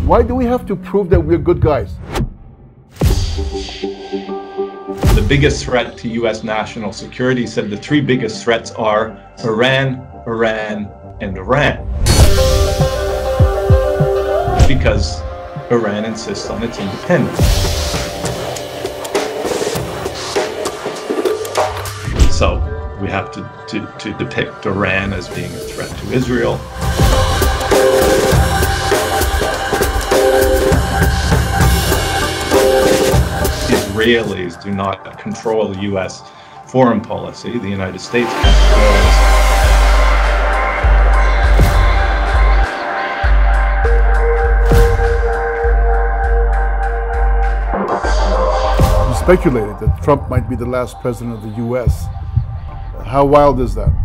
Why do we have to prove that we're good guys? The biggest threat to U.S. national security, said the three biggest threats are Iran, Iran, and Iran. Because Iran insists on its independence. So we have to depict Iran as being a threat to Israel. Israelis do not control U.S. foreign policy. The United States controls. You speculated that Trump might be the last president of the U.S. How wild is that?